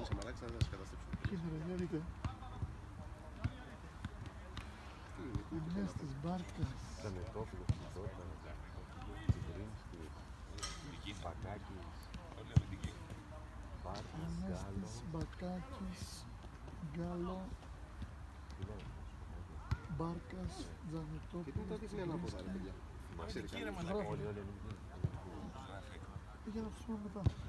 Σαμαράκης να σας καταστρέψουν. Κοίταρε, για δείτε. Ινές της Μπάρκας. Ζανετόπουλος, Τιτότα, Τσιμπρίνσκης, Μπακάκης, Μπάρκας, Γκάλο. Ανέστης, Μπακάκης, Γκάλο, Μπάρκας, Και τι ήταν Τζανετόπουλος, τι είναι ανάποδα, ρε παιδιά. Όλοι, Για να τους πούμε μετά.